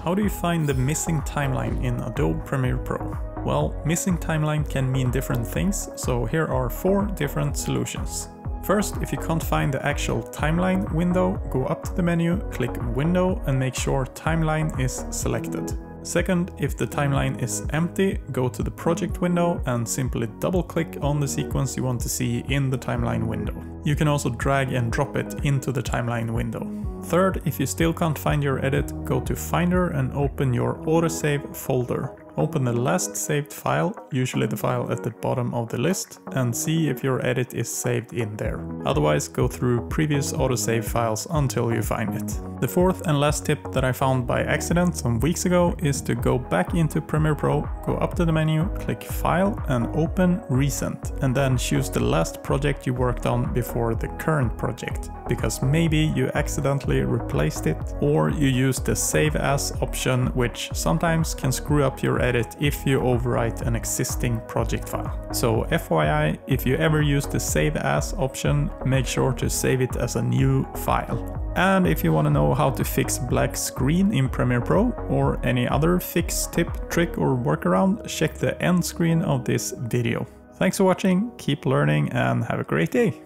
How do you find the missing timeline in Adobe Premiere Pro? Well, missing timeline can mean different things, so here are 4 different solutions. First, if you can't find the actual timeline window, go up to the menu, click Window and make sure Timeline is selected. Second, if the timeline is empty, go to the project window and simply double-click on the sequence you want to see in the timeline window. You can also drag and drop it into the timeline window. Third, if you still can't find your edit, go to Finder and open your autosave folder. Open the last saved file, usually the file at the bottom of the list, and see if your edit is saved in there. Otherwise, go through previous autosave files until you find it. The fourth and last tip that I found by accident some weeks ago is to go back into Premiere Pro, go up to the menu, click File and open Recent, and then choose the last project you worked on before the current project, because maybe you accidentally replaced it or you used the Save As option, which sometimes can screw up your edit if you overwrite an existing project file. So FYI, if you ever use the Save As option, make sure to save it as a new file. And if you want to know how to fix black screen in Premiere Pro or any other fix, tip, trick or workaround, check the end screen of this video. Thanks for watching, keep learning and have a great day!